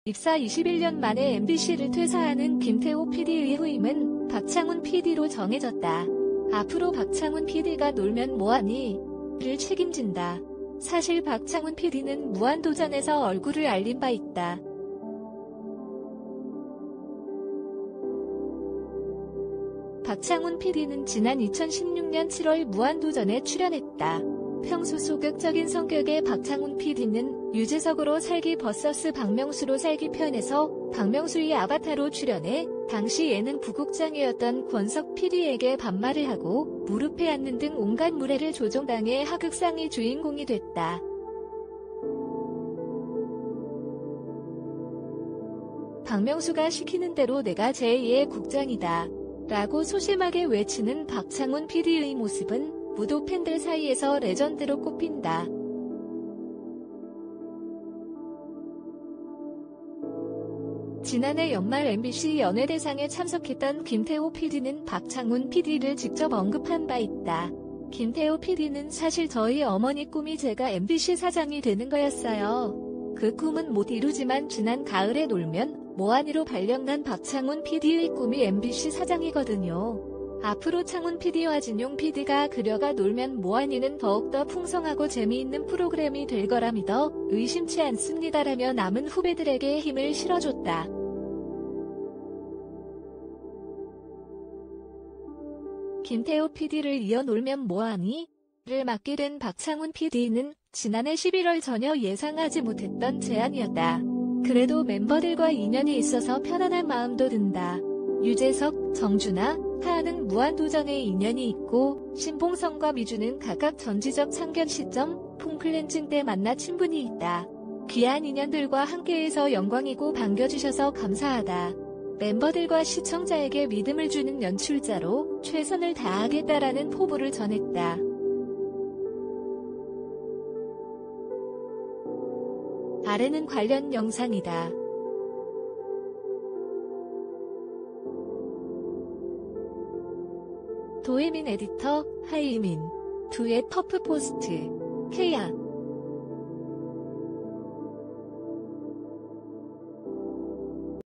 입사 21년 만에 MBC를 퇴사하는 김태호 PD의 후임은 박창훈 PD로 정해졌다. 앞으로 박창훈 PD가 놀면 뭐하니? 를 책임진다. 사실 박창훈 PD는 무한도전에서 얼굴을 알린 바 있다. 박창훈 PD는 지난 2016년 7월 무한도전에 출연했다. 평소 소극적인 성격의 박창훈 PD는 유재석으로 살기 vs 박명수로 살기 편에서 박명수의 아바타로 출연해 당시 예능 부국장이었던 권석 PD에게 반말을 하고 무릎에 앉는 등 온갖 무례를 조종당해 하극상의 주인공이 됐다. 박명수가 시키는 대로 내가 제2의 국장이다 라고 소심하게 외치는 박창훈 PD의 모습은 무도 팬들 사이에서 레전드로 꼽힌다. 지난해 연말 MBC 연예대상에 참석했던 김태호 PD는 박창훈 PD를 직접 언급한 바 있다. 김태호 PD는 사실 저희 어머니 꿈이 제가 MBC 사장이 되는 거였어요. 그 꿈은 못 이루지만 지난 가을에 놀면 뭐하니로 발령난 박창훈 PD의 꿈이 MBC 사장이거든요. 앞으로 창훈 PD와 진용 PD가 그려가 놀면 뭐하니는 더욱더 풍성하고 재미있는 프로그램이 될 거라 믿어 의심치 않습니다라며 남은 후배들에게 힘을 실어줬다. 김태호 PD를 이어 놀면 뭐하니? 를 맡게 된 박창훈 PD는 지난해 11월 전혀 예상하지 못했던 제안이었다. 그래도 멤버들과 인연이 있어서 편안한 마음도 든다. 유재석, 정준하, 하하는 무한도전에 인연이 있고 신봉선과 미주는 각각 전지적 참견 시점, 폼클렌징 때 만나 친분이 있다. 귀한 인연들과 함께해서 영광이고 반겨주셔서 감사하다. 멤버들과 시청자에게 믿음을 주는 연출자로 최선을 다하겠다라는 포부를 전했다. 아래는 관련 영상이다. 도혜민 에디터, 하이민. 2의 퍼프포스트. 케야.